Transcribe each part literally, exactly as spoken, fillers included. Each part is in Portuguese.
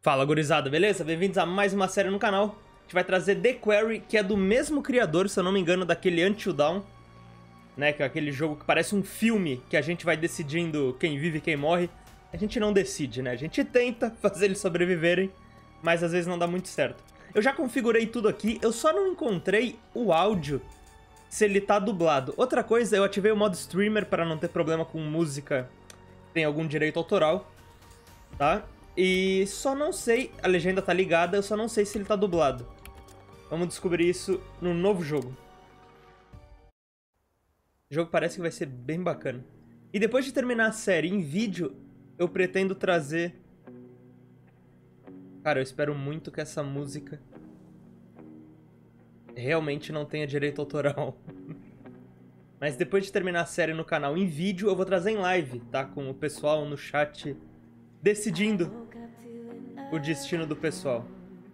Fala, gurizada, beleza? Bem-vindos a mais uma série no canal. A gente vai trazer The Quarry, que é do mesmo criador, se eu não me engano, daquele Until Dawn, né? Que é aquele jogo que parece um filme que a gente vai decidindo quem vive e quem morre. A gente não decide, né? A gente tenta fazer eles sobreviverem, mas às vezes não dá muito certo. Eu já configurei tudo aqui, eu só não encontrei o áudio se ele tá dublado. Outra coisa, eu ativei o modo streamer para não ter problema com música que tem algum direito autoral, tá? E só não sei, a legenda tá ligada, eu só não sei se ele tá dublado. Vamos descobrir isso no novo jogo. O jogo parece que vai ser bem bacana. E depois de terminar a série em vídeo, eu pretendo trazer... Cara, eu espero muito que essa música realmente não tenha direito autoral. Mas depois de terminar a série no canal em vídeo, eu vou trazer em live, tá? Com o pessoal no chat decidindo o destino do pessoal.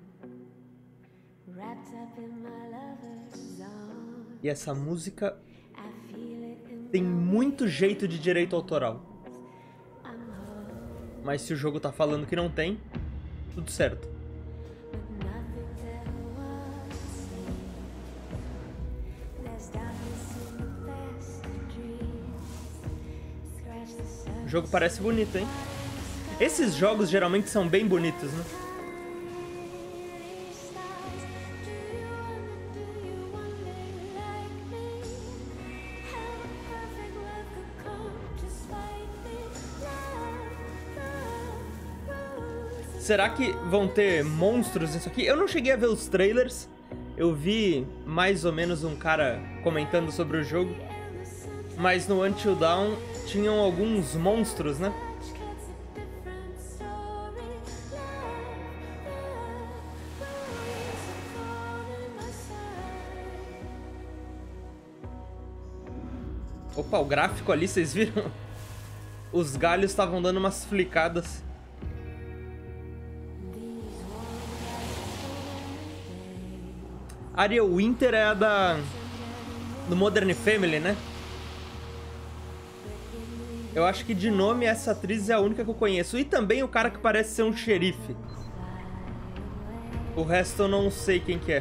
E essa música tem muito jeito de direito autoral. Mas se o jogo tá falando que não tem, tudo certo. O jogo parece bonito, hein? Esses jogos geralmente são bem bonitos, né? Será que vão ter monstros nisso aqui? Eu não cheguei a ver os trailers. Eu vi mais ou menos um cara comentando sobre o jogo. Mas no Until Dawn tinham alguns monstros, né? Opa, o gráfico ali, vocês viram? Os galhos estavam dando umas flicadas. Ariel Winter é a da... do Modern Family, né? Eu acho que de nome essa atriz é a única que eu conheço. E também o cara que parece ser um xerife. O resto eu não sei quem que é.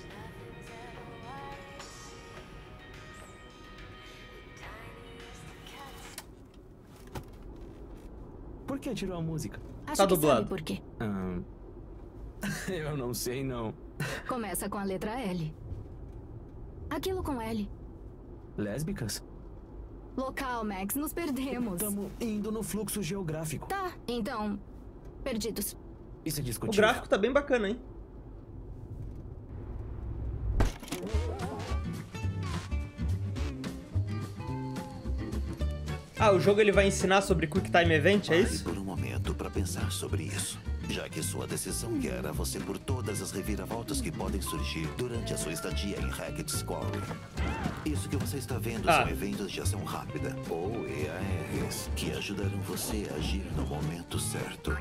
Por que tirou a música? Acho Tá que dublado. sabe por quê. Ah, eu não sei, não. Começa com a letra L. Aquilo com L. Lésbicas? Local, Max, nos perdemos. Estamos indo no fluxo geográfico. Tá, então... Perdidos. Isso é O discutível. gráfico tá bem bacana, hein? Ah, o jogo ele vai ensinar sobre Quick Time Event, é Pare isso? por um momento para pensar sobre isso, já que sua decisão guiará você por todas as reviravoltas que podem surgir durante a sua estadia em Hackett's Quarry. Isso que você está vendo Ah. são eventos de ação rápida, ou E A Rs, que ajudarão você a agir no momento certo.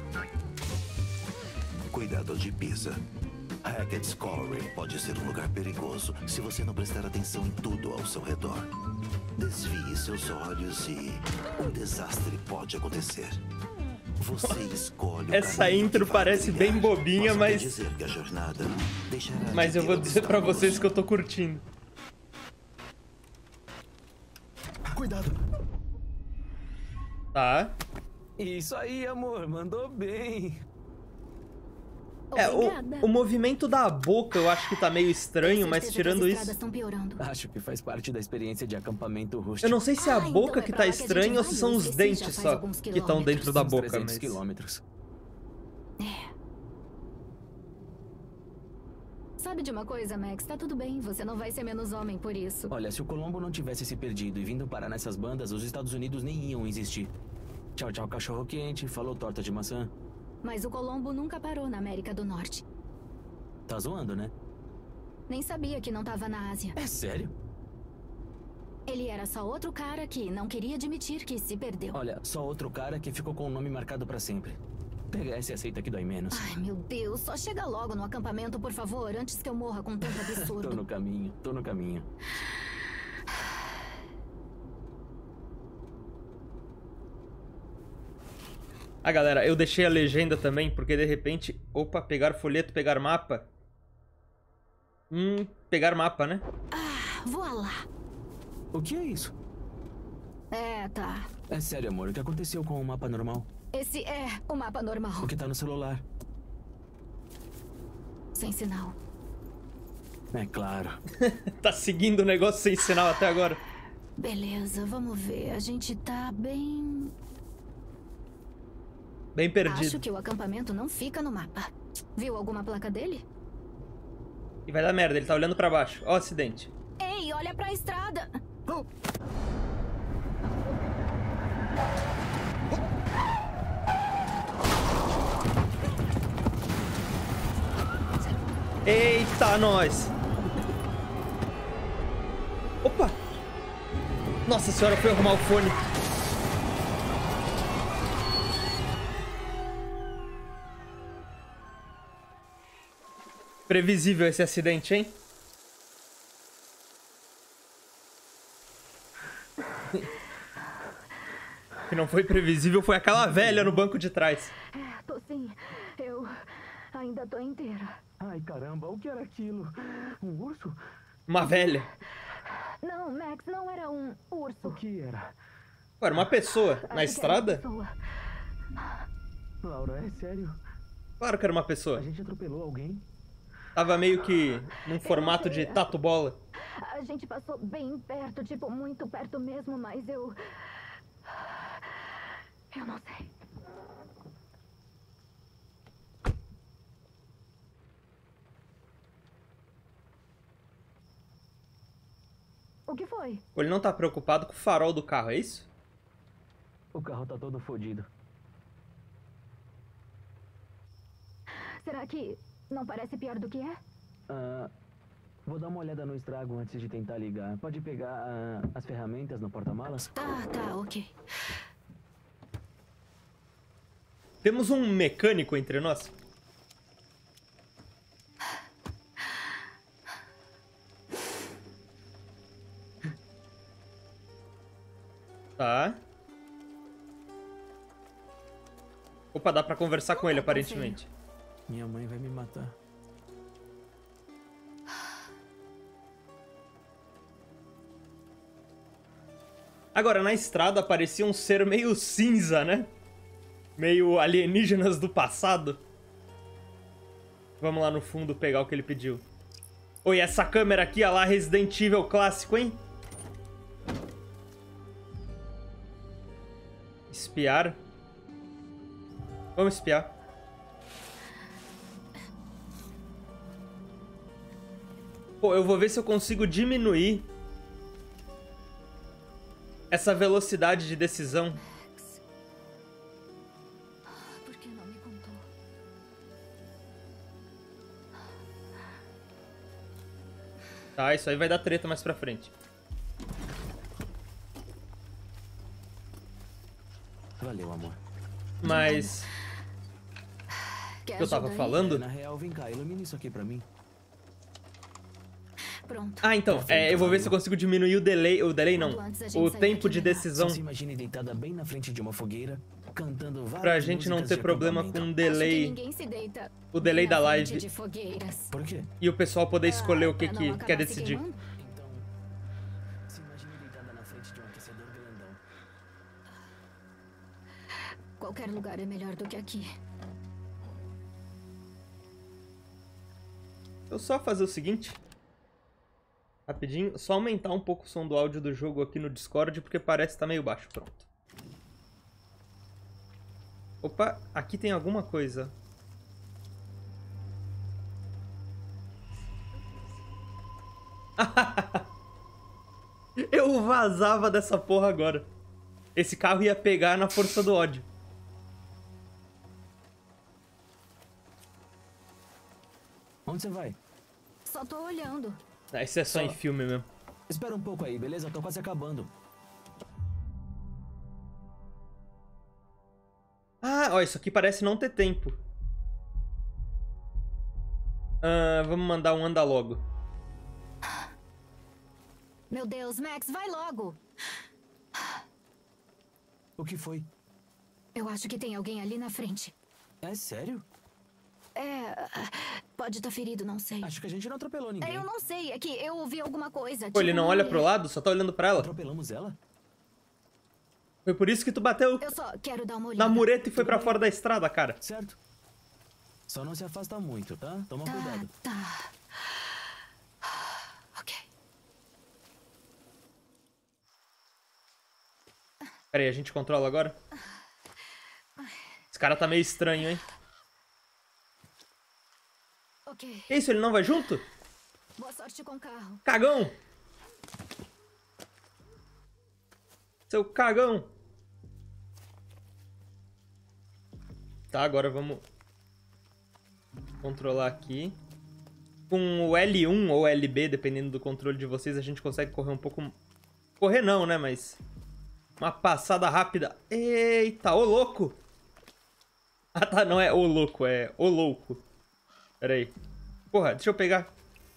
Cuidado de pisa. Hackett's Quarry pode ser um lugar perigoso se você não prestar atenção em tudo ao seu redor. Desvie seus olhos e um desastre pode acontecer. Você escolhe o Essa caminho intro que vai parece trilhar, bem bobinha, posso lhe mas- dizer que a jornada deixará Mas de eu ter vou dizer pra obstáculos. vocês que eu tô curtindo. Cuidado. Tá. Isso aí, amor. Mandou bem. É, Obrigada. o, o movimento da boca eu acho que tá meio estranho, Tenho mas certeza tirando que as isso... estradas estão piorando. Acho que faz parte da experiência de acampamento rústico. Eu não sei se é a Ah, então boca é que pra tá lá que a gente estranha ou se vai, são eu os esqueci, dentes já faz só alguns que estão dentro da Uns boca, trezentos mas... quilômetros. Sabe de uma coisa, Max? Tá tudo bem, você não vai ser menos homem por isso. Olha, se o Colombo não tivesse se perdido e vindo parar nessas bandas, os Estados Unidos nem iam existir. Tchau, tchau, cachorro quente. Falou, torta de maçã. Mas o Colombo nunca parou na América do Norte. Tá zoando, né? Nem sabia que não tava na Ásia. É sério? Ele era só outro cara que não queria admitir que se perdeu. Olha, só outro cara que ficou com o nome marcado pra sempre. Pega essa e aceita que dói menos. Ai, meu Deus, só chega logo no acampamento, por favor, antes que eu morra com tanto Tô absurdo. no caminho, tô no caminho. Ah, galera, eu deixei a legenda também, porque de repente... Opa, pegar folheto, pegar mapa. Hum, pegar mapa, né? Ah, voa lá. O que é isso? É, tá. É sério, amor, o que aconteceu com o mapa normal? Esse é o mapa normal. O que tá no celular? Sem sinal. É claro. Tá seguindo o negócio sem sinal até agora. Beleza, vamos ver. A gente tá bem... Bem perdido. Acho que o acampamento não fica no mapa. Viu alguma placa dele? E vai dar merda, ele tá olhando pra baixo. Ó o acidente. Ei, olha pra estrada. Oh. Eita, nós! Opa! Nossa senhora, foi arrumar o fone. Previsível esse acidente, hein? O que não foi previsível foi aquela velha no banco de trás. É, tô sim. Eu ainda tô inteira. Ai, caramba, o que era aquilo? Um urso? Uma velha. Não, Max, não era um urso. O que era? Ué, era uma pessoa Acho na que era uma estrada? pessoa. Laura, é sério? Claro que era uma pessoa. A gente atropelou alguém? Tava meio que num formato de tatu-bola. A gente passou bem perto, tipo, muito perto mesmo, mas eu... Eu não sei. O que foi? Ele não tá preocupado com o farol do carro, é isso? O carro tá todo fodido. Será que não parece pior do que é? Ah, vou dar uma olhada no estrago antes de tentar ligar. Pode pegar ah, as ferramentas no porta-malas? Tá, tá, ok. Temos um mecânico entre nós? Tá. Opa, dá pra conversar com ele, aparentemente. Minha mãe vai me matar. Agora, na estrada aparecia um ser meio cinza, né? Meio alienígenas do passado. Vamos lá no fundo pegar o que ele pediu. Oi, essa câmera aqui, olha lá, Resident Evil clássico, hein? Espiar. Vamos espiar. Pô, eu vou ver se eu consigo diminuir essa velocidade de decisão. Por que não me contou? Tá, isso aí vai dar treta mais pra frente. Valeu, amor. Mas... Quer O que eu tava ajuda aí? falando? Na real, vem cá, ilumina isso aqui pra mim. Pronto. Ah, então, é, eu vou ver se eu consigo diminuir o delay... O delay não. Quanto antes a gente O sair tempo daqui, de melhor. decisão. Só se imagine deitada bem na frente de uma fogueira, cantando várias Pra gente não músicas ter de problema acampamento. com o Acho que delay. ninguém se deita O delay na da frente live. de fogueiras. Por quê? E o pessoal poder escolher Ah, o que, pra não que acabar quer se decidir. queimando? Então, se imagine deitada na frente de um aquecedor grandão. Qualquer lugar é melhor do que aqui. Eu só fazer o seguinte. Rapidinho. Só aumentar um pouco o som do áudio do jogo aqui no Discord, porque parece que tá meio baixo. Pronto. Opa, aqui tem alguma coisa. Eu vazava dessa porra agora. Esse carro ia pegar na força do ódio. Onde você vai? Só tô olhando. Ah, isso é só, Só. em filme mesmo. Espera um pouco aí, beleza? Tô quase acabando. Ah, ó, isso aqui parece não ter tempo. Ah, vamos mandar um anda logo. Meu Deus, Max, vai logo. O que foi? Eu acho que tem alguém ali na frente. É sério? É... Pode estar ferido, não sei. Acho que a gente não atropelou ninguém. É, eu não sei, é que eu ouvi alguma coisa. Pô, tipo ele não uma olha mulher. pro lado, só tá olhando pra ela. Atropelamos ela? Foi por isso que tu bateu Eu só quero dar uma na olhada. mureta e foi pra fora da estrada, cara. Certo. Só não se afasta muito, tá? Toma Tá, cuidado. tá. Ok. Pera aí, a gente controla agora? Esse cara tá meio estranho, hein? Ok. Que isso, ele não vai junto? Boa sorte com o carro. Cagão! Seu cagão! Tá, agora vamos controlar aqui. Com o L um ou L B, dependendo do controle de vocês, a gente consegue correr um pouco... Correr não, né, mas... Uma passada rápida. Eita, ô louco! Ah tá, não é o louco, é o louco. Pera aí. Porra, deixa eu pegar.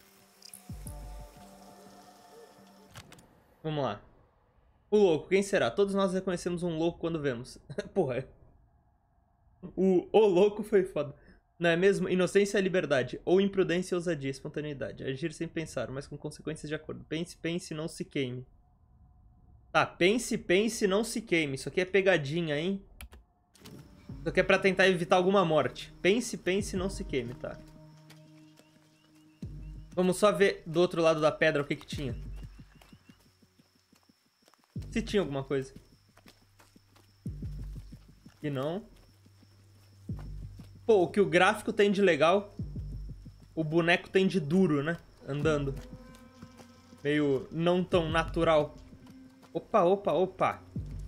Vamos lá. O louco, quem será? Todos nós reconhecemos um louco quando vemos. Porra. O o louco foi foda. Não é mesmo? Inocência é liberdade. Ou imprudência e ousadia, espontaneidade. Agir sem pensar, mas com consequências de acordo. Pense, pense, não se queime. Tá, pense, pense, não se queime. Isso aqui é pegadinha, hein? Isso aqui é pra tentar evitar alguma morte. Pense, pense, não se queime, tá? Vamos só ver do outro lado da pedra o que que tinha. Se tinha alguma coisa. E não. Pô, o que o gráfico tem de legal, o boneco tem de duro, né? Andando. Meio não tão natural. Opa, opa, opa.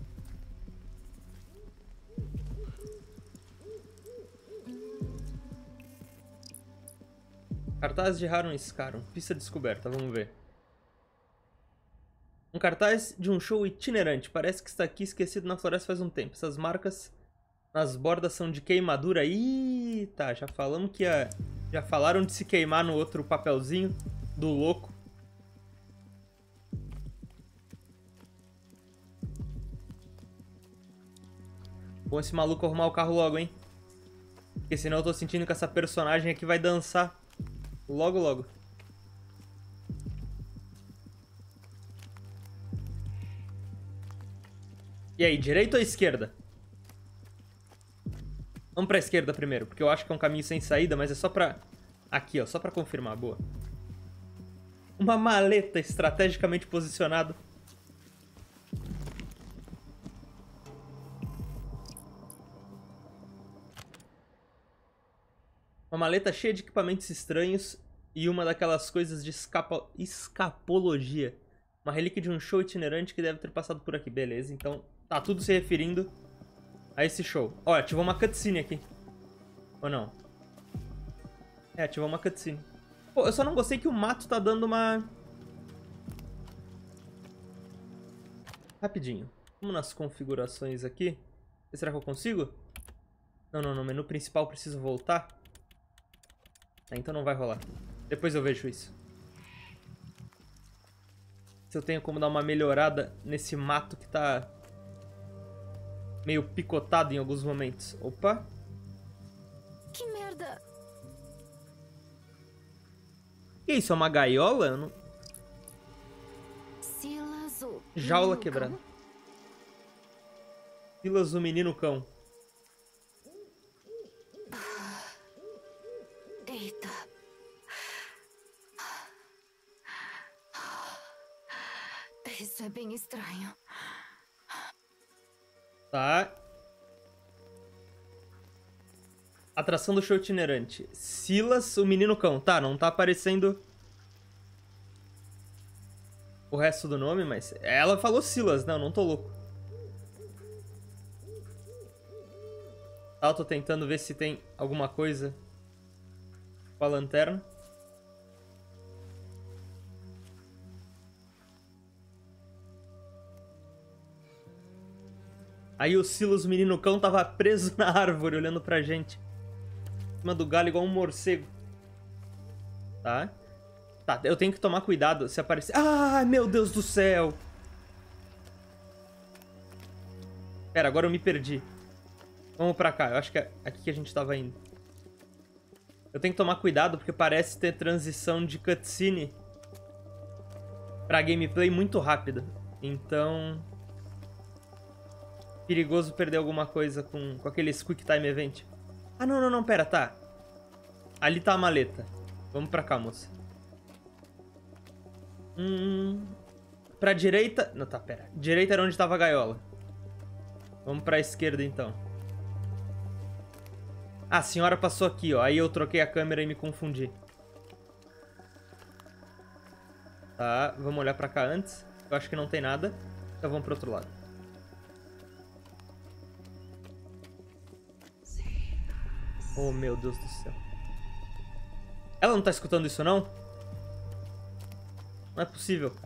Cartaz de Haron Scarum. Pista descoberta, vamos ver. Um cartaz de um show itinerante. Parece que está aqui esquecido na floresta faz um tempo. Essas marcas nas bordas são de queimadura. Ih, tá. Já falamos que a... Já falaram de se queimar no outro papelzinho do louco. Bom esse maluco arrumar o carro logo, hein? Porque senão eu tô sentindo que essa personagem aqui vai dançar logo, logo. E aí, direita ou esquerda? Vamos pra esquerda primeiro, porque eu acho que é um caminho sem saída, mas é só pra... Aqui, ó, só pra confirmar, boa. Uma maleta estrategicamente posicionada. Uma maleta cheia de equipamentos estranhos e uma daquelas coisas de escapa... escapologia. Uma relíquia de um show itinerante que deve ter passado por aqui. Beleza, então tá tudo se referindo a esse show. Ó, ativou uma cutscene aqui. Ou não? É, ativou uma cutscene. Pô, eu só não gostei que o mato tá dando uma... Rapidinho. Vamos nas configurações aqui. Será que eu consigo? Não, não, não. Menu principal, preciso voltar. Ah, então não vai rolar. Depois eu vejo isso. Se eu tenho como dar uma melhorada nesse mato que tá meio picotado em alguns momentos. Opa. Que merda. Que isso? É uma gaiola? Eu não... Silas, o... Jaula o quebrada. cão? Silas, o menino cão. Eita. Isso é bem estranho. Tá. Atração do show itinerante. Silas, o menino cão. Tá, não tá aparecendo o resto do nome, mas... Ela falou Silas, não, não tô louco. Tá, eu tô tentando ver se tem alguma coisa com a lanterna. Aí o Silas, o menino cão, tava preso na árvore, olhando pra gente. Em cima do galho, igual um morcego. Tá? Tá, eu tenho que tomar cuidado se aparecer... Ai, meu Deus do céu! Pera, agora eu me perdi. Vamos pra cá. Eu acho que é aqui que a gente tava indo. Eu tenho que tomar cuidado porque parece ter transição de cutscene pra gameplay muito rápida. Então... perigoso perder alguma coisa com, com aqueles Quick Time Event. Ah, não, não, não, pera, tá. Ali tá a maleta. Vamos pra cá, moça. Hum... Pra direita... Não, tá, pera. Direita era onde tava a gaiola. Vamos pra esquerda, então. Ah, a senhora passou aqui, ó. Aí eu troquei a câmera e me confundi. Tá, vamos olhar pra cá antes. Eu acho que não tem nada. Então vamos pro outro lado. Oh, meu Deus do céu. Ela não tá escutando isso, não? Não é possível, cara.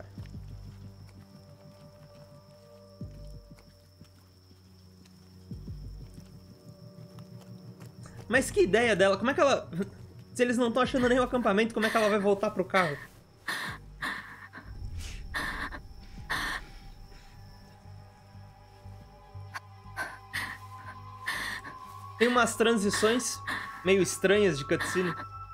Mas que ideia dela? Como é que ela... Se eles não estão achando nenhum acampamento, como é que ela vai voltar pro carro? Tem umas transições meio estranhas de cutscene.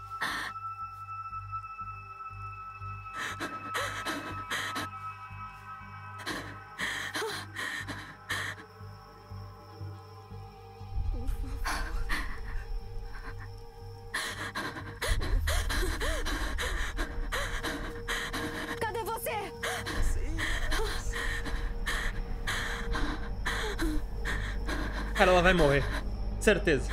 Cadê você? Cara, ela vai morrer. Certeza.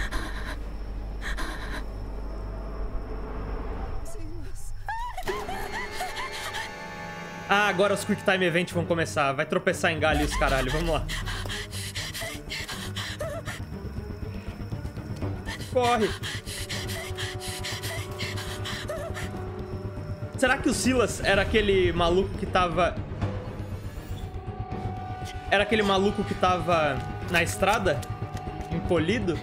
Ah, agora os Quick Time Event vão começar. Vai tropeçar em galho os caralho. Vamos lá. Corre. Será que o Silas era aquele maluco que tava... Era aquele maluco que tava na estrada? Encolhido?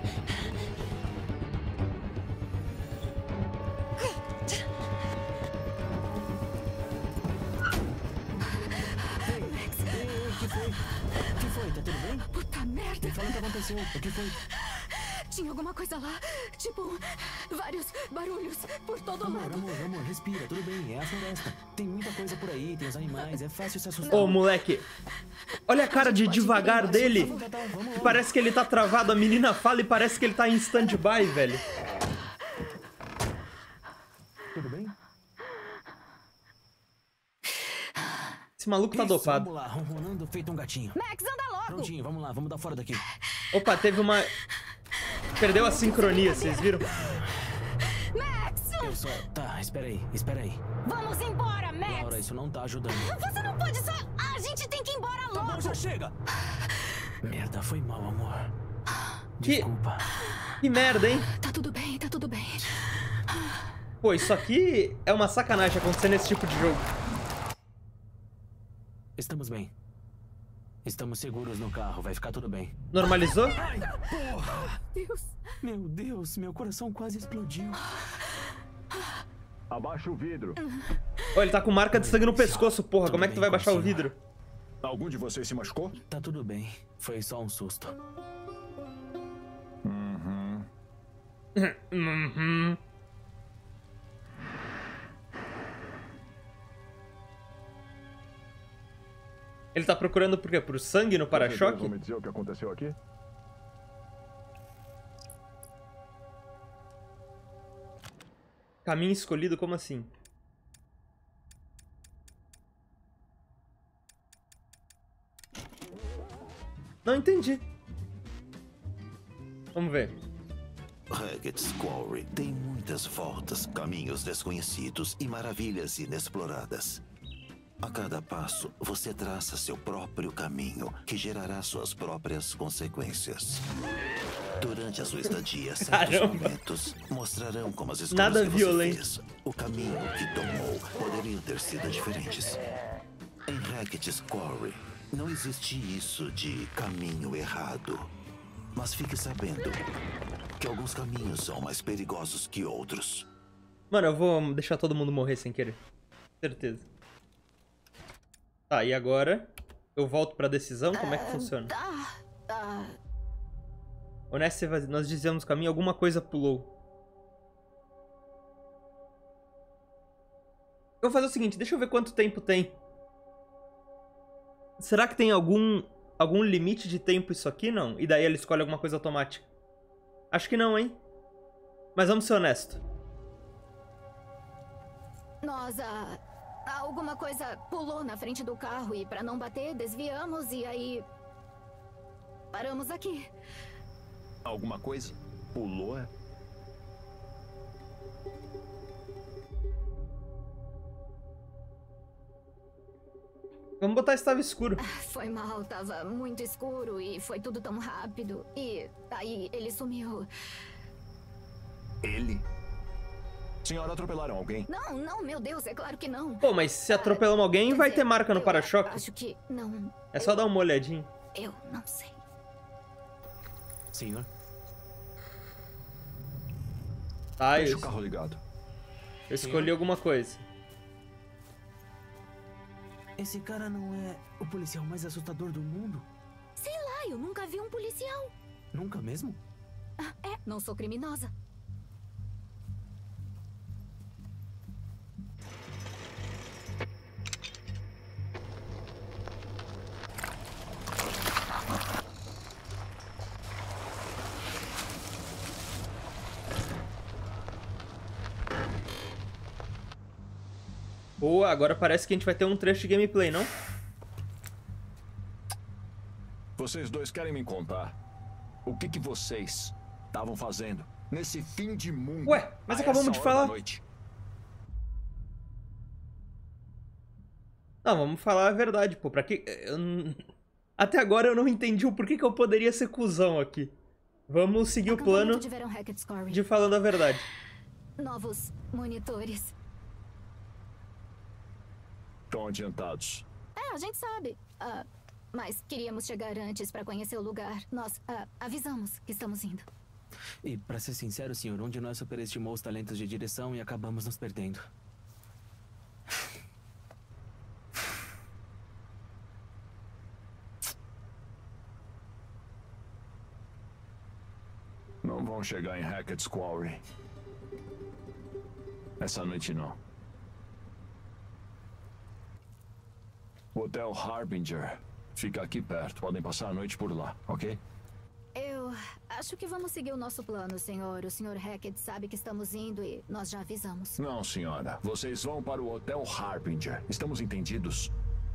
O que foi? Tá tudo bem? Puta merda. Me fala o que aconteceu. O que foi? Tinha alguma coisa lá. Tipo, vários barulhos por todo Amor, lado. amor, amor, respira. Tudo bem, é a floresta. Tem muita coisa por aí, tem os animais. É fácil se assustar. Ô, moleque. Olha a cara de devagar dele. Vamos, Tatá, vamos logo. Parece que ele tá travado. A menina fala e parece que ele tá em stand-by, velho. Tudo bem? Esse maluco tá Isso, dopado. Vamos lá, ronronando feito um gatinho. Max, anda logo. Prontinho, vamos lá, vamos dar fora daqui. Opa, teve uma... Perdeu a sincronia, vocês viram? Max! Eu só... Tá, espera aí, espera aí. Vamos embora, Max! Laura, isso não tá ajudando. Você não pode só... A gente tem que ir embora Tá bom, logo! já chega! Merda, foi mal, amor. Que... Desculpa. Que merda, hein? Tá tudo bem, tá tudo bem. Pô, isso aqui é uma sacanagem acontecer nesse tipo de jogo. Estamos bem. Estamos seguros no carro, vai ficar tudo bem. Normalizou? Ai, porra! Deus. Meu Deus, meu coração quase explodiu. Abaixa o vidro. Ó, ele tá com marca de sangue no pescoço, porra. Como é que tu vai baixar o vidro? Algum de vocês se machucou? Tá tudo bem, foi só um susto. Uhum. Uhum. Ele tá procurando por quê? Por sangue no para-choque? Vão me dizer o que aconteceu aqui? Caminho escolhido, como assim? Não entendi. Vamos ver. Haggett's Quarry tem muitas voltas, caminhos desconhecidos e maravilhas inexploradas. A cada passo, você traça seu próprio caminho, que gerará suas próprias consequências. Durante a sua estadia, certos Caramba. momentos mostrarão como as escolhas Nada que violento. você fez, o caminho que tomou, poderiam ter sido diferentes. Em Haggett's Quarry, não existe isso de caminho errado. Mas fique sabendo que alguns caminhos são mais perigosos que outros. Mano, eu vou deixar todo mundo morrer sem querer. Certeza. Tá, e agora? Eu volto pra decisão? Como é que funciona? Tá, tá. Honesto, nós dizemos caminho, alguma coisa pulou. Eu vou fazer o seguinte, deixa eu ver quanto tempo tem. Será que tem algum, algum limite de tempo isso aqui? Não. E daí ele escolhe alguma coisa automática. Acho que não, hein? Mas vamos ser honestos. Nós, ah, alguma coisa pulou na frente do carro e pra não bater, desviamos e aí... paramos aqui. Alguma coisa? Pulou, é? Vamos botar estava escuro. Foi mal, tava muito escuro e foi tudo tão rápido. E aí ele sumiu. Ele? Senhora, atropelaram alguém? Não, não, meu Deus, é claro que não. Pô, mas se atropelamos alguém, Quer vai dizer, ter marca no eu para-choque. Acho que não. É só dar uma olhadinha. Eu não sei. Senhor? Tá, Deixa eu, o carro ligado. eu escolhi alguma coisa. Esse cara não é o policial mais assustador do mundo? Sei lá, eu nunca vi um policial. Nunca mesmo? Ah, é, não sou criminosa. Boa, agora parece que a gente vai ter um trecho de gameplay, não? Vocês dois querem me contar o que que vocês estavam fazendo nesse fim de mundo? Ué, mas a acabamos essa de hora falar. da noite? Não, vamos falar a verdade, pô. Pra que... eu n- Até agora eu não entendi o porquê que eu poderia ser cuzão aqui. Vamos seguir o plano Acampamento de verão Hackett's Quarry. de falando a verdade. Novos monitores. Estão adiantados. É, a gente sabe. Ah, mas queríamos chegar antes pra conhecer o lugar. Nós ah, avisamos que estamos indo. E, pra ser sincero, senhor, onde nós superestimou os talentos de direção e acabamos nos perdendo. Não vão chegar em Hackett's Quarry. Essa noite não. O Hotel Harbinger fica aqui perto. Podem passar a noite por lá, ok? Eu acho que vamos seguir o nosso plano, senhor. O senhor Hackett sabe que estamos indo e nós já avisamos. Não, senhora. Vocês vão para o Hotel Harbinger. Estamos entendidos?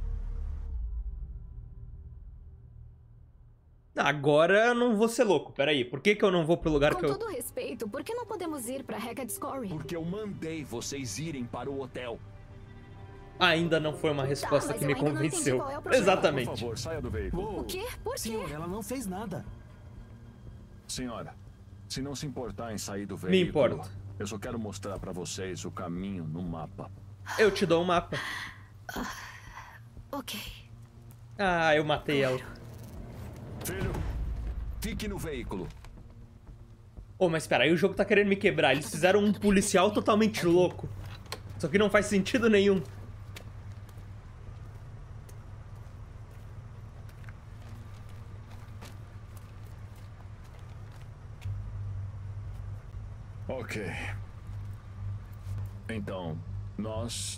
Agora eu não vou ser louco, peraí. Por que que eu não vou pro lugar Com que eu... todo respeito, por que não podemos ir pra Hackett's Quarry? Porque eu mandei vocês irem para o hotel. Ainda não foi uma resposta mas que eu me ainda não entendi convenceu. qual é o problema. Por Exatamente. favor, saia do veículo. O quê? Por quê? Senhor, ela não fez nada. Senhora, se não se importar em sair do Me veículo... importo. Eu só quero mostrar para vocês o caminho no mapa. Eu te dou um mapa. Ok. Ah, eu matei ela. Filho, fique no veículo. Ô, mas pera, aí o jogo tá querendo me quebrar. Eles fizeram um policial totalmente louco. Isso aqui não faz sentido nenhum. Ok. Então, nós...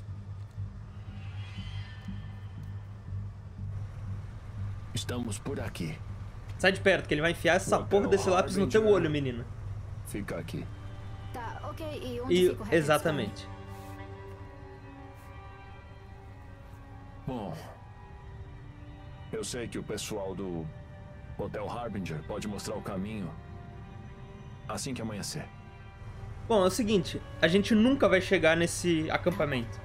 estamos por aqui. Sai de perto, que ele vai enfiar essa Hotel porra desse lápis no teu Harbinger. olho, menina. Fica aqui. Tá, ok. E onde E, fica o Hackett's exatamente. Bom... Eu sei que o pessoal do Hotel Harbinger pode mostrar o caminho assim que amanhecer. Bom, é o seguinte, a gente nunca vai chegar nesse acampamento.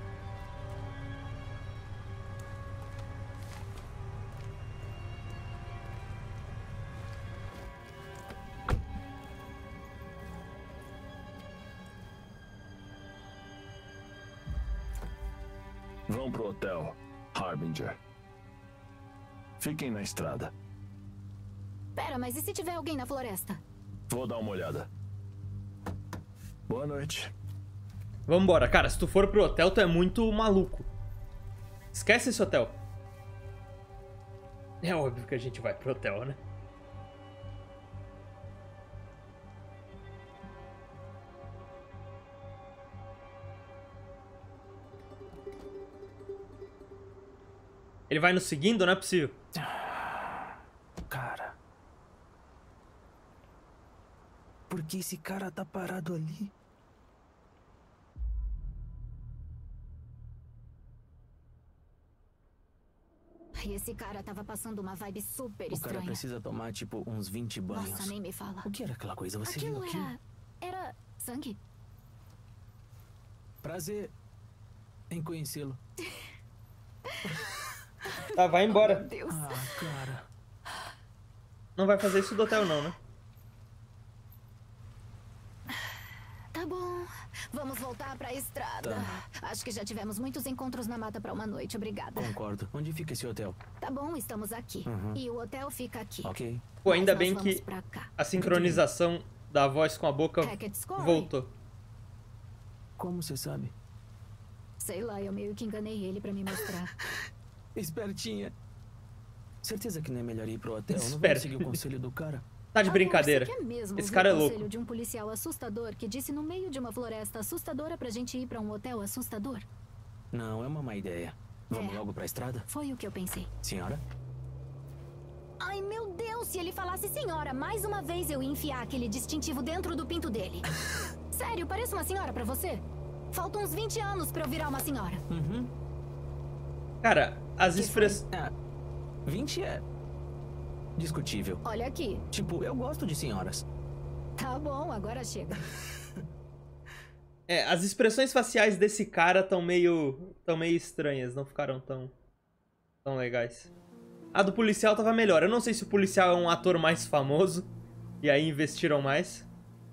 Vão pro Hotel Harbinger. Fiquem na estrada. Quarry? Pera, mas e se tiver alguém na floresta? Vou dar uma olhada. Boa noite. Vambora, cara, se tu for pro hotel, tu é muito maluco. Esquece esse hotel. É óbvio que a gente vai pro hotel, né? Ele vai nos seguindo? Não é possível. Cara. Por que esse cara tá parado ali? E esse cara tava passando uma vibe super O estranha. cara precisa tomar, tipo, uns vinte banhos. Nossa, nem me fala. O que era aquela coisa? Você Aquilo viu aquilo? era... Era sangue? Prazer em conhecê-lo. Tá, vai embora. Meu Deus. Ah, cara. Não vai fazer isso do hotel, não, né? Tá bom. Vamos voltar pra estrada. Tá. Acho que já tivemos muitos encontros na mata pra uma noite. Obrigada. Concordo. Onde fica esse hotel? Tá bom, estamos aqui. Uhum. E o hotel fica aqui. Ok. Pô, ainda Mas bem nós vamos que pra cá. a sincronização da voz com a boca Hackett Score. voltou. Como você sabe? Sei lá, eu meio que enganei ele pra me mostrar. Espertinha. Certeza que não é melhor ir pro hotel? Não Esperto. vamos seguir o conselho do cara? Tá de Amor, brincadeira. você quer mesmo Esse ouvir cara é o louco. conselho de um policial assustador que disse no meio de uma floresta assustadora pra gente ir pra um hotel assustador? Não, é uma má ideia. Vamos É. logo pra estrada? Foi o que eu pensei. Senhora? Ai, meu Deus, se ele falasse senhora, mais uma vez eu ia enfiar aquele distintivo dentro do pinto dele. Sério, parece uma senhora pra você? Faltam uns vinte anos pra eu virar uma senhora. Uhum. Cara, as Que expressões... Ah, vinte é discutível. Olha aqui. Tipo, eu gosto de senhoras. Tá bom, agora chega. É, as expressões faciais desse cara tão meio... tão meio estranhas, não ficaram tão... tão legais. A do policial tava melhor. Eu não sei se o policial é um ator mais famoso e aí investiram mais.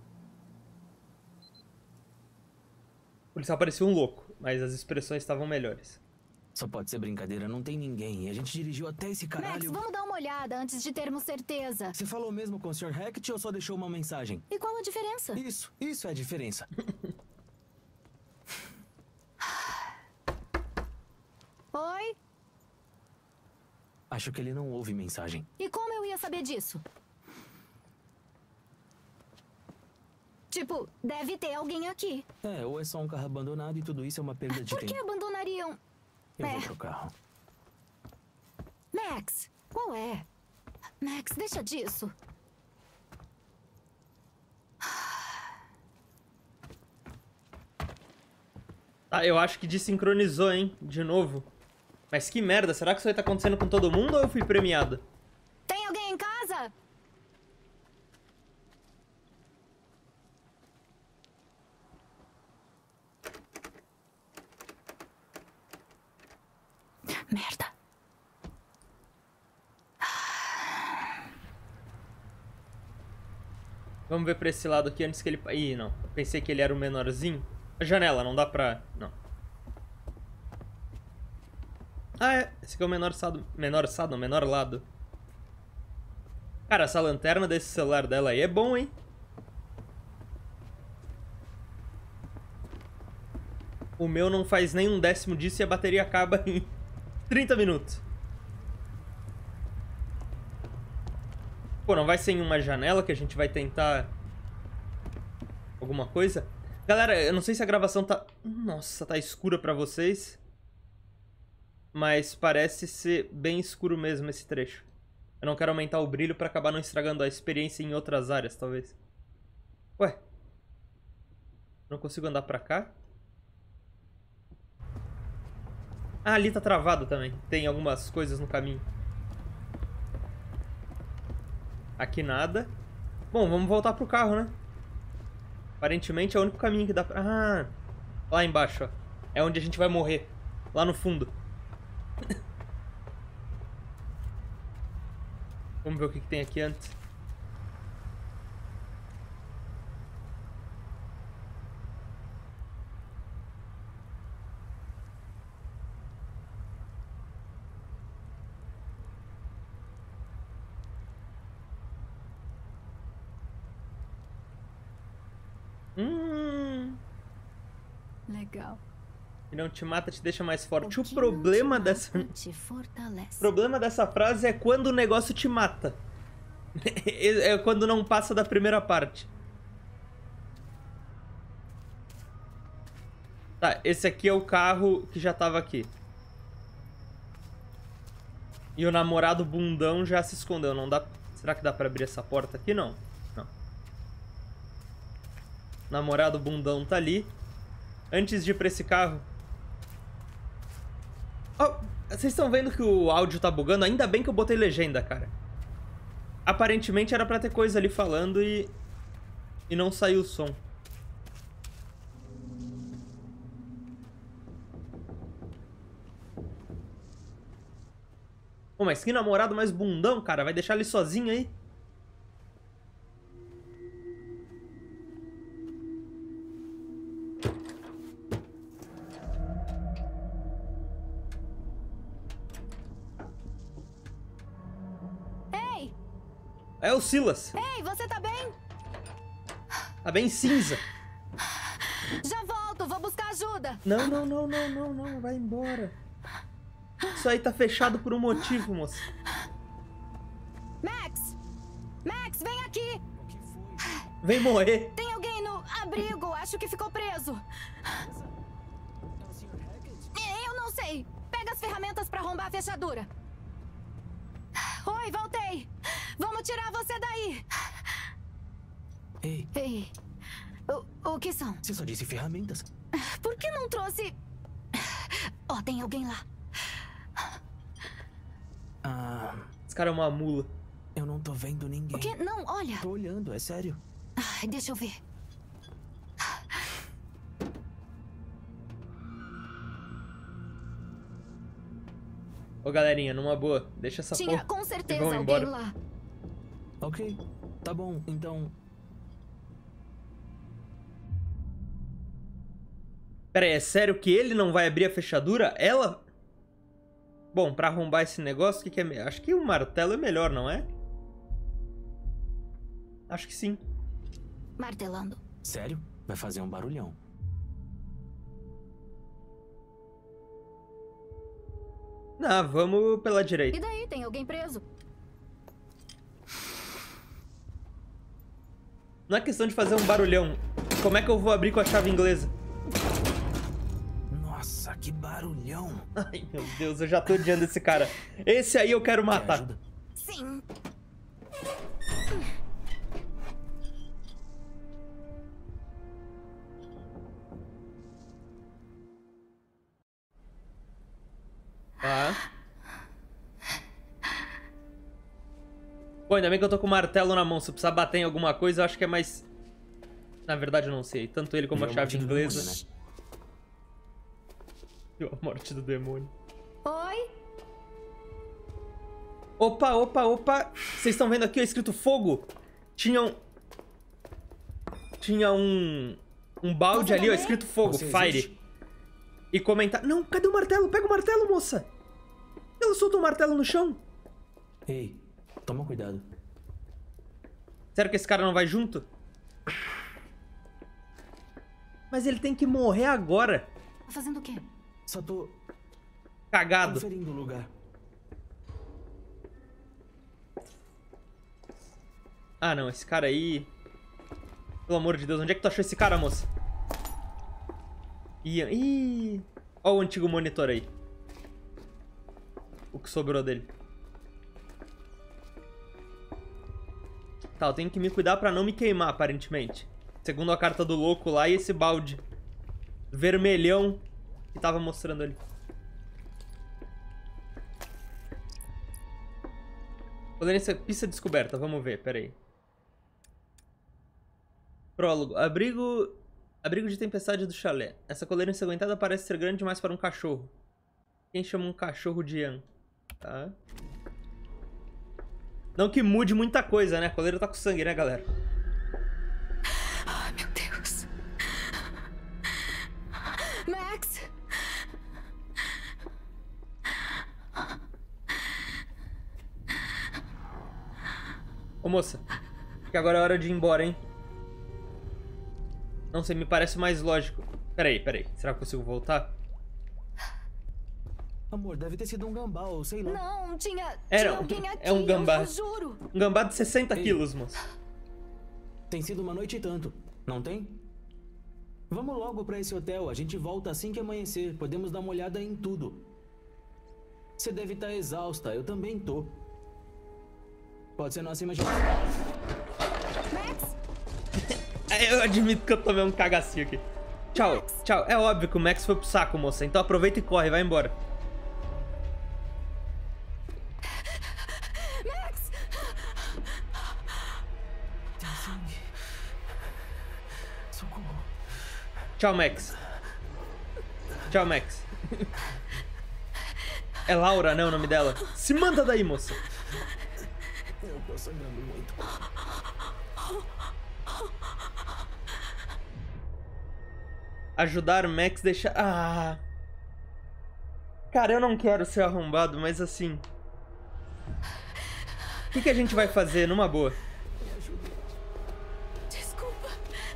O policial parecia um louco, mas as expressões estavam melhores. Só pode ser brincadeira, não tem ninguém. E a gente dirigiu até esse Max, caralho. vamos dar uma olhada antes de termos certeza. Você falou mesmo com o senhor Hackett ou só deixou uma mensagem? E qual a diferença? Isso, isso é a diferença. Oi? Acho que ele não ouve mensagem. E como eu ia saber disso? Tipo, deve ter alguém aqui. É, ou é só um carro abandonado e tudo isso é uma perda de Por que tempo. abandonariam? Eu É. vou pro carro. Max, qual é? Max, deixa disso. Tá, eu acho que desincronizou, hein? De novo. Mas que merda, será que isso aí tá acontecendo com todo mundo ou eu fui premiado? Tem alguém em casa? Merda. Vamos ver pra esse lado aqui antes que ele... Ih, não. Eu pensei que ele era o menorzinho. A janela, não dá pra... Não. Ah, é. Esse aqui é o menor sado... Menor sado, não, menor lado. Cara, essa lanterna desse celular dela aí é bom, hein? O meu não faz nem um décimo disso e a bateria acaba em trinta minutos. Pô, não vai ser em uma janela que a gente vai tentar alguma coisa? Galera, eu não sei se a gravação tá... Nossa, tá escura pra vocês. Mas parece ser bem escuro mesmo esse trecho. Eu não quero aumentar o brilho pra acabar não estragando a experiência em outras áreas, talvez. Ué? Não consigo andar pra cá? Ah, ali tá travado também. Tem algumas coisas no caminho. Aqui nada. Bom, vamos voltar pro carro, né? Aparentemente é o único caminho que dá pra... Ah, lá embaixo, ó. É onde a gente vai morrer. Lá no fundo. Vamos ver o que, que tem aqui antes. Hum... Legal. E não te mata, te deixa mais forte. O, que problema não te dessa... mata te fortalece. O problema dessa frase é quando o negócio te mata. É quando não passa da primeira parte. Tá, esse aqui é o carro que já tava aqui. E o namorado bundão já se escondeu. Não dá... Será que dá pra abrir essa porta aqui? Não. Não. O namorado bundão tá ali. Antes de ir pra esse carro... Oh, vocês estão vendo que o áudio tá bugando? Ainda bem que eu botei legenda, cara. Aparentemente era pra ter coisa ali falando e... E não saiu o som. Pô, mas que namorado mais bundão, cara. Vai deixar ele sozinho aí? Ei! É o Silas. Ei, você tá bem? Tá bem cinza. Já volto, vou buscar ajuda. Não, não, não, não, não, não. Vai embora. Isso aí tá fechado por um motivo, moça. Max! Max, vem aqui! Vem morrer. Tem alguém no abrigo, acho que ficou preso. Eu não sei. Pega as ferramentas pra arrombar a fechadura. Oi, voltei. Vamos tirar você daí. Ei, Ei, o, o que são? você só disse ferramentas. Por que não trouxe... Ó, tem alguém lá. Ah, Esse cara é uma mula. eu não tô vendo ninguém. O quê? Não, olha. Tô olhando, é sério. Ai, deixa eu ver. Ô, galerinha, numa boa. Deixa essa Tinha porra. com e certeza vamos alguém embora. lá. Ok, tá bom, então... Pera aí, é sério que ele não vai abrir a fechadura? Ela? Bom, pra arrombar esse negócio, o que, que é melhor? Acho que o martelo é melhor, não é? Acho que sim. Martelando. Sério? Vai fazer um barulhão. Não, vamos pela E direita. daí, tem alguém preso? Não é questão de fazer um barulhão. Como é que eu vou abrir com a chave inglesa? Nossa, que barulhão. Ai, meu Deus, eu já tô odiando esse cara. Esse aí eu quero Quer matar. ajuda? Sim. Tá. Pô, ainda bem que eu tô com o martelo na mão. Se eu precisar bater em alguma coisa, eu acho que é mais... Na verdade, eu não sei. Tanto ele como a Viu chave morte do inglesa. demônio, né? Viu a morte do demônio. Oi? Opa, opa, opa. Vocês estão vendo aqui, ó, escrito fogo? Tinha um... Tinha um... Um balde Você ali, ó, também? escrito fogo, Você fire. existe? E comentar... Não, cadê o martelo? Pega o martelo, moça. Ela soltou o martelo no chão. Ei, toma cuidado. Sério que esse cara não vai junto? Mas ele tem que morrer agora. Tá fazendo o quê? Só tô Cagado. conferindo o lugar. Ah, não, esse cara aí... Pelo amor de Deus, onde é que tu achou esse cara, moça? Ih, ih... Ó o antigo monitor aí. O que sobrou dele. Tá, eu tenho que me cuidar pra não me queimar, aparentemente. Segundo a carta do louco lá, e esse balde vermelhão que tava mostrando ali. Coleira, pista descoberta, vamos ver, pera aí. Prólogo. Abrigo... Abrigo de tempestade do chalé. Essa coleira ensanguentada parece ser grande demais para um cachorro. Quem chama um cachorro de Ian? Tá. Não que mude muita coisa, né? A coleira tá com sangue, né, galera? Ai, meu Deus. Max! Ô, moça. Acho que agora é hora de ir embora, hein? Não sei, me parece mais lógico. Peraí, peraí. Será que eu consigo voltar? Amor, deve ter sido um gambá ou sei lá. Não, tinha, Era tinha um- alguém aqui, é um gambá. eu juro. Um gambá de sessenta Ei. quilos, moça. Tem sido uma noite e tanto, não tem? Vamos logo pra esse hotel, a gente volta assim que amanhecer. Podemos dar uma olhada em tudo. Você deve estar exausta, eu também tô. Pode ser nossa imaginação. Max? Eu admito que eu tomei um cagacinho aqui. Tchau, Max. tchau. É óbvio que o Max foi pro saco, moça. Então aproveita e corre, vai embora. Max! Tem sangue. Socorro. Tchau, Max. Tchau, Max. É Laura, né, o nome dela? Se manda daí, moça. Eu tô sangrando muito. Ajudar o Max deixar... Ah... Cara, eu não quero ser arrombado, mas assim... O que, que a gente vai fazer numa boa? Desculpa.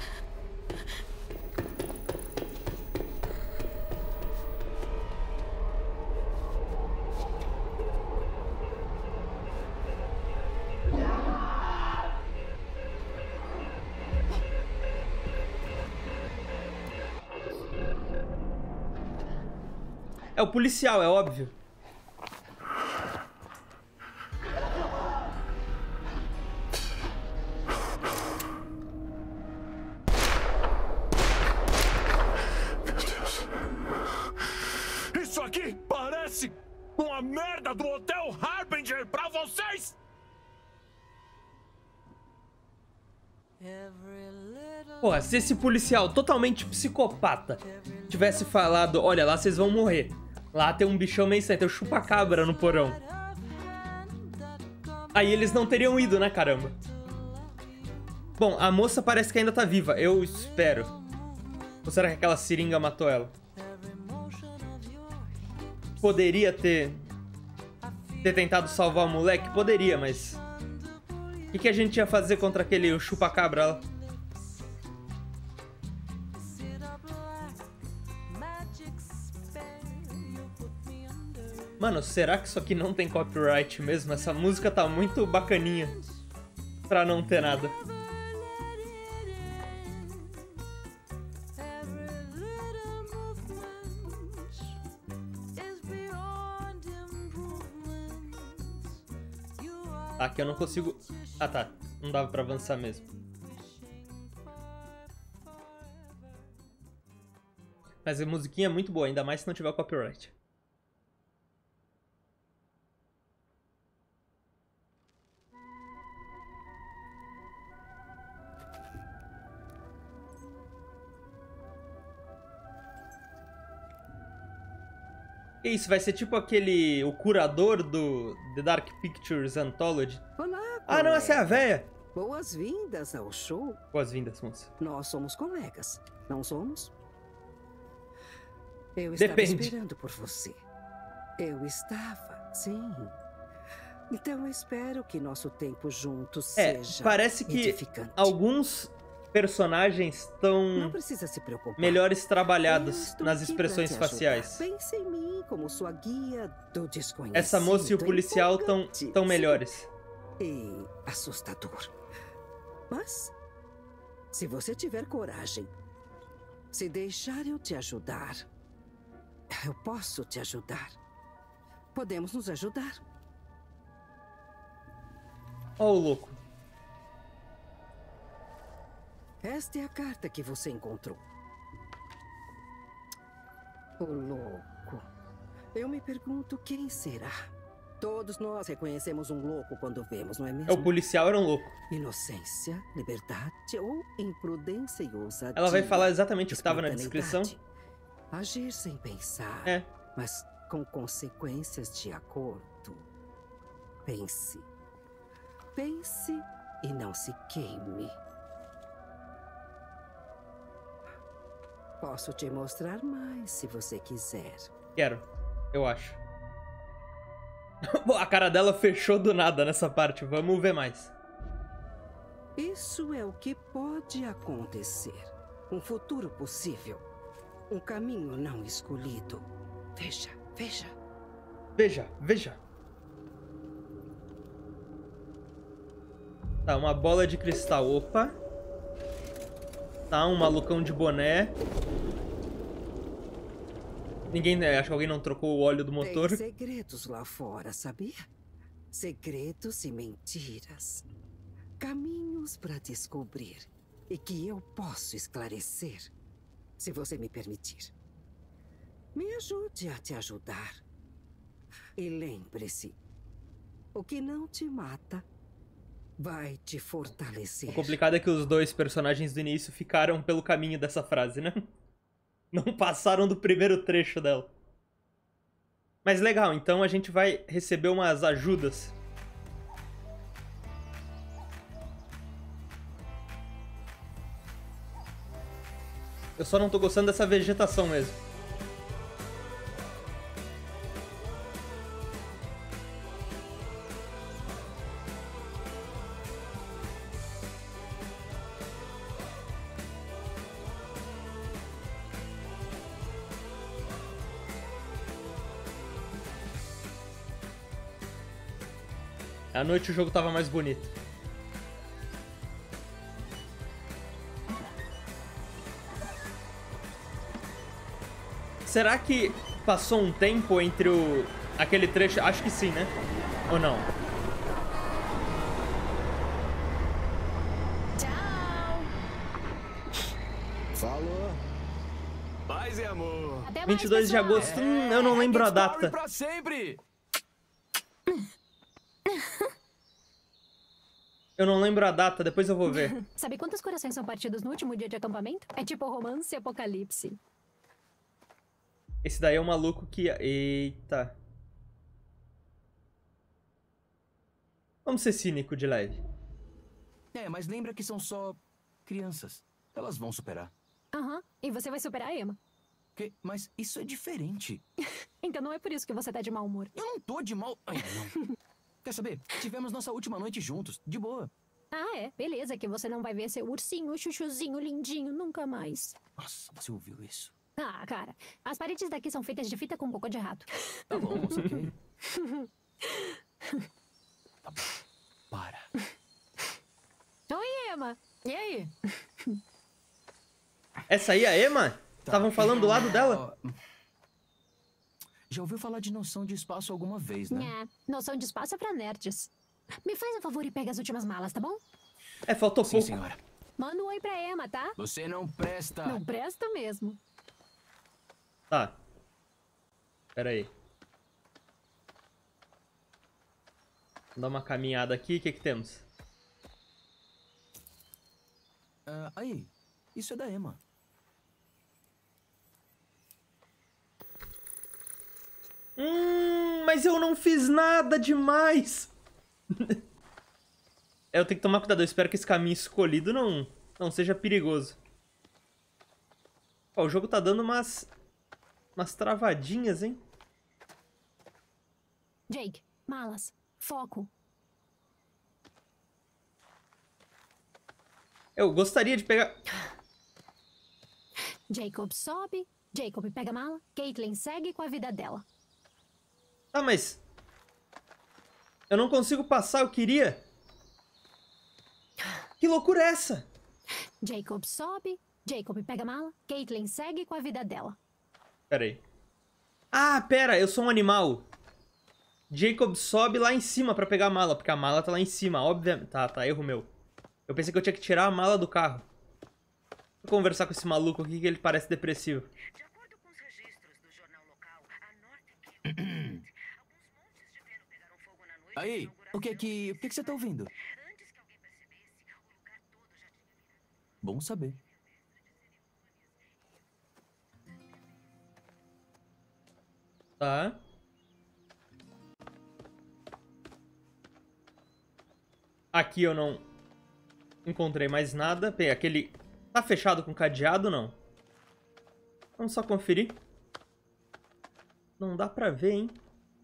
É o policial, é óbvio. Meu Deus. Isso aqui parece uma merda do Hotel Harbinger pra vocês! Porra, se esse policial totalmente psicopata tivesse falado, olha, lá vocês vão morrer. Lá tem um bichão meio estranho, tem um chupa-cabra no porão. Aí eles não teriam ido, né, caramba? Bom, a moça parece que ainda tá viva, eu espero. Ou será que aquela seringa matou ela? Poderia ter... ter tentado salvar o moleque? Poderia, mas... O que, que a gente ia fazer contra aquele chupa-cabra lá? Mano, será que isso aqui não tem copyright mesmo? Essa música tá muito bacaninha pra não ter nada. Ah, aqui eu não consigo... Ah, tá. Não dava pra avançar mesmo. Mas a musiquinha é muito boa, ainda mais se não tiver copyright. Que isso, vai ser tipo aquele... o curador do The Dark Pictures Anthology. Olá, Ah, não, essa é a véia. Boas-vindas ao show. Boas-vindas, moça. Nós somos colegas, não somos? Eu estava Depende. esperando por você. Eu estava, sim. Então eu espero que nosso tempo juntos É, seja parece que edificante. alguns personagens Não estão precisa se preocupar. melhores Eu trabalhados estou nas aqui expressões pra te faciais. ajudar. Pense em mim como sua guia do desconhecido. Essa moça e o policial estão empolgante, tão sim. melhores. E assustador. Mas, se você tiver coragem, se deixar eu te ajudar, eu posso te ajudar. Podemos nos ajudar. Ó o louco. Esta é a carta que você encontrou. O louco. Eu me pergunto quem será. Todos nós reconhecemos um louco quando vemos, não é mesmo? É, o policial era um louco. Inocência, liberdade ou imprudência e ousadia. Ela vai falar exatamente o que estava na espontaneidade. descrição. Agir sem pensar, É. mas com consequências de acordo. Pense. Pense e não se queime. Posso te mostrar mais se você quiser. Quero. Eu acho. A cara dela fechou do nada nessa parte. Vamos ver mais. Isso é o que pode acontecer. Um futuro possível. Um caminho não escolhido. Veja, veja. Veja, veja. Tá, uma bola de cristal. Opa. Tá, um malucão de boné. Ninguém, acho que alguém não trocou o óleo do motor. Tem segredos lá fora, sabia? Segredos e mentiras. Caminhos para descobrir. E que eu posso esclarecer, se você me permitir. Me ajude a te ajudar. E lembre-se, o que não te mata vai te fortalecer. O complicado é que os dois personagens do início ficaram pelo caminho dessa frase, né? Não passaram do primeiro trecho dela. Mas legal, então a gente vai receber umas ajudas. Eu só não tô gostando dessa vegetação mesmo. À noite o jogo tava mais bonito. Será que passou um tempo entre o... aquele trecho? Acho que sim, né? Ou não? Tchau! Falou. Paz e amor. Até mais, vinte e dois de pessoal. agosto, hum, eu não lembro a data. Pra sempre. Eu não lembro a data, depois eu vou ver. Sabe quantos corações são partidos no último dia de acampamento? É tipo romance e apocalipse. Esse daí é o maluco que... Eita. Vamos ser cínico de leve. É, mas lembra que são só crianças. Elas vão superar. Aham, e você vai superar a Emma. Que? Mas isso é diferente. Então não é por isso que você tá de mau humor. Eu não tô de mal... Ai, não. Quer saber? Tivemos nossa última noite juntos, de boa. Ah, é? Beleza, que você não vai ver seu ursinho, chuchuzinho, lindinho, nunca mais. Nossa, você ouviu isso? Ah, cara, as paredes daqui são feitas de fita com cocô de rato. Tá bom, ok. Tá bom. Para. Oi, Emma! E aí? Essa aí é a Emma? Estavam falando do lado dela? Ó, já ouviu falar de noção de espaço alguma vez, né? É, noção de espaço é pra nerds. Me faz um favor e pega as últimas malas, tá bom? É, faltou Sim, pouco. senhora. Manda um oi pra Emma, tá? Você não presta. Não presta mesmo. Tá. Pera aí. Vamos dar uma caminhada aqui. O que que temos? Ah, aí, isso é da Emma. Hum, mas eu não fiz nada demais. É, eu tenho que tomar cuidado. Eu espero que esse caminho escolhido não, não seja perigoso. Ó, o jogo tá dando umas... umas travadinhas, hein? Jake, malas, foco. Eu gostaria de pegar... Jacob sobe, Jacob pega a mala, Caitlyn segue com a vida dela. Ah, mas... eu não consigo passar, eu queria... Que loucura é essa? Jacob sobe, Jacob pega a mala, Caitlyn segue com a vida dela. Pera aí. Ah, pera, eu sou um animal. Jacob sobe lá em cima pra pegar a mala, porque a mala tá lá em cima, obviamente. Tá, tá, erro meu. Eu pensei que eu tinha que tirar a mala do carro. Vou conversar com esse maluco aqui que ele parece depressivo. De acordo com os registros do jornal local, a North Kill, alguns montes de feno pegaram fogo na noite. Aí, o que é que... o que é que você tá ouvindo? Antes que alguém percebesse, o lugar todo já tinha virado. Bom saber. Tá. Aqui eu não encontrei mais nada. Bem, aquele... tá fechado com cadeado, não? Vamos só conferir. Não dá pra ver, hein?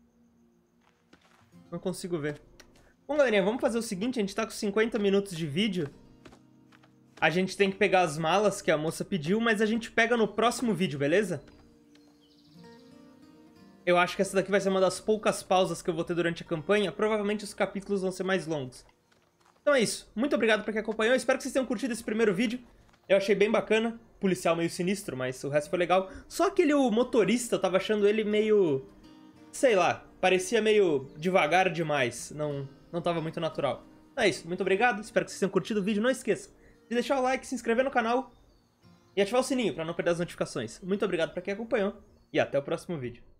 Não consigo ver. Bom, galerinha, vamos fazer o seguinte. A gente tá com cinquenta minutos de vídeo. A gente tem que pegar as malas que a moça pediu, mas a gente pega no próximo vídeo, beleza? Eu acho que essa daqui vai ser uma das poucas pausas que eu vou ter durante a campanha. Provavelmente os capítulos vão ser mais longos. Então é isso. Muito obrigado por quem acompanhou. Espero que vocês tenham curtido esse primeiro vídeo. Eu achei bem bacana. policial meio sinistro, mas o resto foi legal. Só aquele o motorista, eu tava achando ele meio... sei lá, parecia meio devagar demais. Não, não tava muito natural. Então é isso, muito obrigado, espero que vocês tenham curtido o vídeo. Não esqueça de deixar o like, se inscrever no canal e ativar o sininho pra não perder as notificações. Muito obrigado pra quem acompanhou e até o próximo vídeo.